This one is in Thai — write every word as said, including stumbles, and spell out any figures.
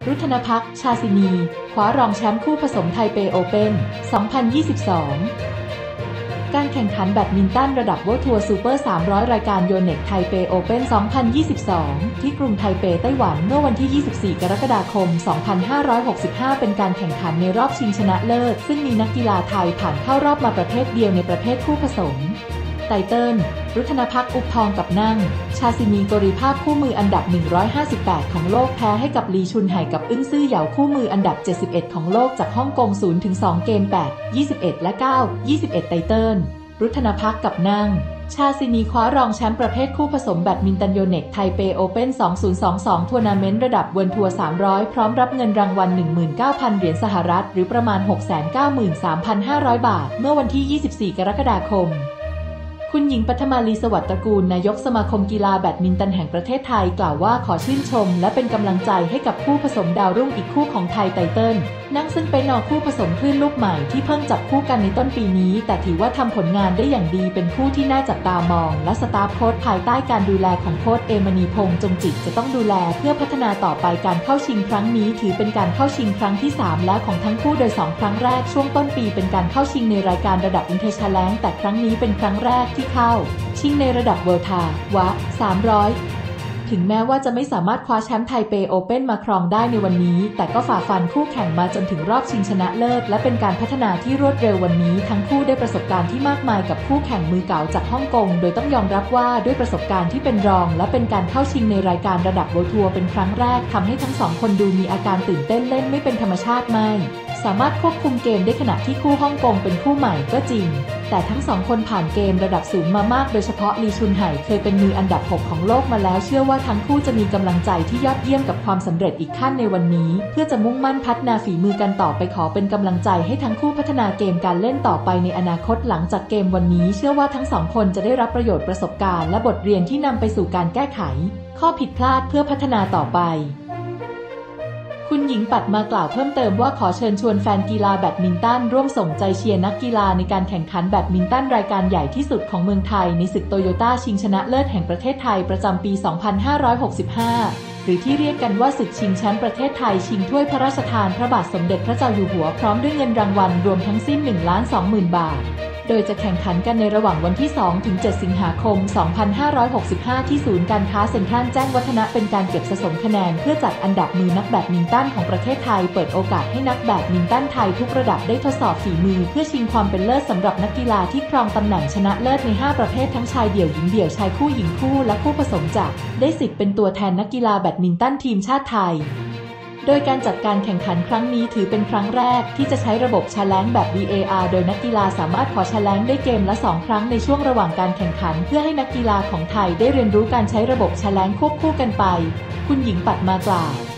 รุธนภักดิ์ ชาซินีคว้ารองแชมป์คู่ผสมไทเปโอเพ่น สองพันยี่สิบสอง การแข่งขันแบดมินตันระดับ World Tour Super สามร้อย รายการโยเน็กไทเปโอเพ่น สองพันยี่สิบสอง ที่กรุงไทเปไต้หวันเมื่อวันที่ ยี่สิบสี่ กรกฎาคม สองพันห้าร้อยหกสิบห้า เป็นการแข่งขันในรอบชิงชนะเลิศซึ่งมีนักกีฬาไทยผ่านเข้ารอบมาประเภทเดียวในประเภทคู่ผสมไตเติ้ล รุธนภักดิ์ อุบทองกับนั่ง ชาซินีโกรีภาพคู่มืออันดับ หนึ่งร้อยห้าสิบแปด ของโลกแพ้ให้กับลีชุนไห่กับอึ้งซื่อเหยาคู่มืออันดับ เจ็ดสิบเอ็ด ของโลกจากฮ่องกง ศูนย์ถึงสอง เกม แปด ยี่สิบเอ็ด และ เก้า ยี่สิบเอ็ด ไตเติ้ล รุธนภักดิ์กับนั่ง ชาซินีคว้ารองแชมป์ประเภทคู่ผสมแบดมินตันโยเน็กไทเปโอเพ่น สองพันยี่สิบสอง ทัวร์นาเมนต์ระดับเวิลด์ทัวร์ สามร้อย พร้อมรับเงินรางวัล หนึ่งหมื่นเก้าพัน เหรียญสหรัฐหรือประมาณ หกแสนเก้าหมื่นสามพันห้าร้อย บาทเมื่อวันที่ ยี่สิบสี่ กรกฎาคมคุณหญิงปฐมาลี สวัสดิ์ตระกูลนายกสมาคมกีฬาแบดมินตันแห่งประเทศไทยกล่าวว่าขอชื่นชมและเป็นกำลังใจให้กับคู่ผสมดาวรุ่งอีกคู่ของไทยไตเติ้ลนั่งซึ่งเป็นนอคู่ผสมคลื่นลูกใหม่ที่เพิ่งจับคู่กันในต้นปีนี้แต่ถือว่าทำผลงานได้อย่างดีเป็นคู่ที่น่าจับตามองและสตาฟโค้ชภายใต้การดูแลของโค้ชเอมณีพงษ์จงจิตจะต้องดูแลเพื่อพัฒนาต่อไปการเข้าชิงครั้งนี้ถือเป็นการเข้าชิงครั้งที่สามแล้วของทั้งคู่โดยสองครั้งแรกช่วงต้นปีเป็นการเข้าชิงในรายการระดับอินเตอร์แชลงแต่ครั้งนี้เป็นครั้งแรกที่เข้าชิงในระดับเวิลด์ทาวะสามร้อยถึงแม้ว่าจะไม่สามารถคว้าแชมป์ไทเปโอเพ่นมาครองได้ในวันนี้แต่ก็ฝ่าฟันคู่แข่งมาจนถึงรอบชิงชนะเลิศและเป็นการพัฒนาที่รวดเร็ววันนี้ทั้งคู่ได้ประสบการณ์ที่มากมายกับคู่แข่งมือเก่าจากฮ่องกงโดยต้องยอมรับว่าด้วยประสบการณ์ที่เป็นรองและเป็นการเข้าชิงในรายการระดับเวิลด์ทัวร์เป็นครั้งแรกทำให้ทั้งสองคนดูมีอาการตื่นเต้นเล่นไม่เป็นธรรมชาติไม่สามารถควบคุมเกมได้ขณะที่คู่ฮ่องกงเป็นคู่ใหม่ก็จริงแต่ทั้งสองคนผ่านเกมระดับสูงมามากโดยเฉพาะลีชุนไห่เคยเป็นมืออันดับหกของโลกมาแล้วเชื่อว่าทั้งคู่จะมีกำลังใจที่ยอดเยี่ยมกับความสำเร็จอีกขั้นในวันนี้เพื่อจะมุ่งมั่นพัฒนาฝีมือกันต่อไปขอเป็นกำลังใจให้ทั้งคู่พัฒนาเกมการเล่นต่อไปในอนาคตหลังจากเกมวันนี้เชื่อว่าทั้งสองคนจะได้รับประโยชน์ประสบการณ์และบทเรียนที่นำไปสู่การแก้ไขข้อผิดพลาดเพื่อพัฒนาต่อไปคุณหญิงปัดมากล่าวเพิ่มเติมว่าขอเชิญชวนแฟนกีฬาแบดมินตันร่วมส่งใจเชียร์นักกีฬาในการแข่งขันแบดมินตันรายการใหญ่ที่สุดของเมืองไทยในศึกโตโยต้าชิงชนะเลิศแห่งประเทศไทยประจำปี สองพันห้าร้อยหกสิบห้า หรือที่เรียกกันว่าศึกชิงแชมป์ประเทศไทยชิงถ้วยพระราชทานพระบาทสมเด็จพระเจ้าอยู่หัวพร้อมด้วยเงินรางวัลรวมทั้งสิ้น หนึ่งล้านสองหมื่น บาทโดยจะแข่งขันกันในระหว่างวันที่ สองถึงเจ็ด สิงหาคม สองพันห้าร้อยหกสิบห้า ที่ศูนย์การค้าเซ็นทรัลแจ้งวัฒนะเป็นการเก็บสะสมคะแนนเพื่อจัดอันดับมือนักแบดมินตันของประเทศไทยเปิดโอกาสให้นักแบดมินตันไทยทุกระดับได้ทดสอบฝีมือเพื่อชิงความเป็นเลิศสำหรับนักกีฬาที่ครองตำแหน่งชนะเลิศในห้าประเภททั้งชายเดี่ยวหญิงเดี่ยวชายคู่หญิงคู่และคู่ผสมจะได้สิทธิ์เป็นตัวแทนนักกีฬาแบดมินตันทีมชาติไทยโดยการจัดการแข่งขันครั้งนี้ถือเป็นครั้งแรกที่จะใช้ระบบแชลงแบบ วี เอ อาร์ โดยนักกีฬาสามารถขอแชลงได้เกมละสองครั้งในช่วงระหว่างการแข่งขันเพื่อให้นักกีฬาของไทยได้เรียนรู้การใช้ระบบแชลงควบคู่กันไปคุณหญิงปัดมากล่าว